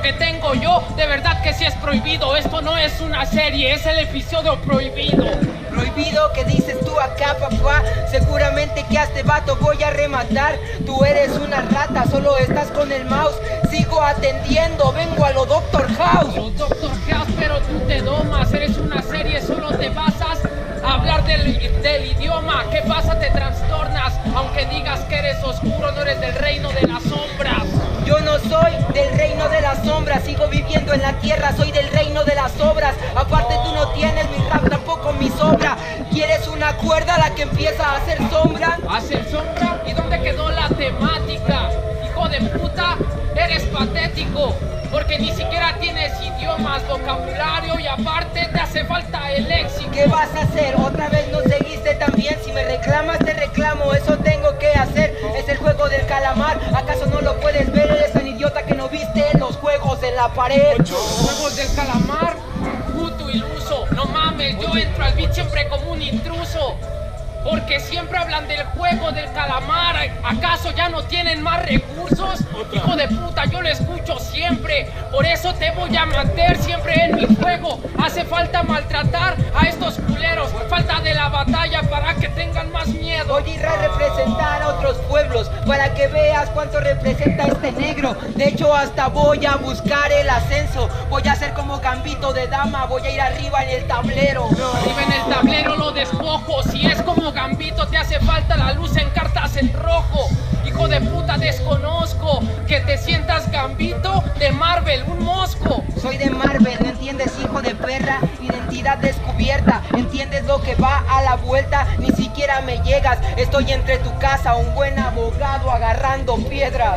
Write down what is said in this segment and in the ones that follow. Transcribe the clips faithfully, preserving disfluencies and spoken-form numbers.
que tengo yo, de verdad que sí es prohibido. Esto no es una serie, es el episodio prohibido. Prohibido, ¿qué dices tú acá, papá? Seguramente que a este vato voy a rematar. Tú eres una rata, solo estás con el mouse. Sigo atendiendo, vengo a lo Doctor House. Lo Doctor House, pero tú te domas. Eres una serie, solo te basas a hablar del, del idioma. ¿Qué pasa? Te trastornas. Aunque digas que eres oscuro, no eres del reino de las sombras. Yo no soy del reino de las sombras, sigo viviendo en la tierra, soy del reino de las obras. Aparte tú no tienes mi rap, tampoco mi sobra. ¿Quieres una cuerda la que empieza a hacer sombra? ¿Hacer sombra? ¿Y dónde quedó la temática? Hijo de puta, eres patético, porque ni siquiera tienes idiomas, vocabulario y aparte te hace falta el léxico. ¿Qué vas a hacer? ¿Otra vez no seguiste tan bien? Si me reclamas te reclamo, eso tengo que hacer. Es el juego del calamar, ¿acaso no lo puedes ver? Eres tan idiota que no viste los juegos en la pared. Los juegos del calamar, puto iluso. No mames, yo entro al beat siempre como un intruso, porque siempre hablan del juego del calamar. ¿Acaso ya no tienen más recursos? Hijo de puta, yo lo escucho siempre. Por eso te voy a meter siempre en mi juego. Hace falta maltratar a estos culeros. Falta de la batalla para que tengan más miedo. Voy a ir a representar a otros pueblos para que veas cuánto representa este negro. De hecho hasta voy a buscar el ascenso. Voy a ser como Gambito de dama. Voy a ir arriba en el tablero. Arriba en el tablero lo despojo. Si es como Gambito te hace falta la luz en cartas en rojo. Hijo de puta, desconozco que te sientas Gambito de Marvel, un mosco. Soy de Marvel, ¿no entiendes, hijo de perra? Identidad descubierta, ¿entiendes lo que va a la vuelta? Ni siquiera me llegas, estoy entre tu casa, un buen abogado agarrando piedras.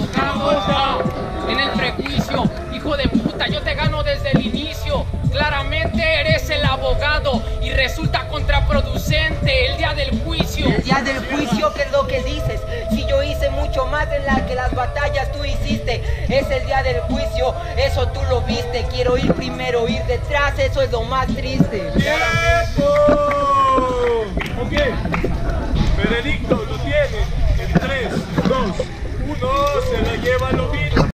Abogado en el prejuicio, hijo de puta, yo te gano desde el inicio. Claramente eres el abogado y resulta contraproducente el día del juicio. El día del juicio, ¿qué es lo que dices? Si yo hice mucho más de la que las batallas tú hiciste. Es el día del juicio, eso tú lo viste. Quiero ir primero, ir detrás, eso es lo más triste. ¡Tiempo! Ok, veredicto lo tiene en tres, dos, uno, se la lleva lo mismo.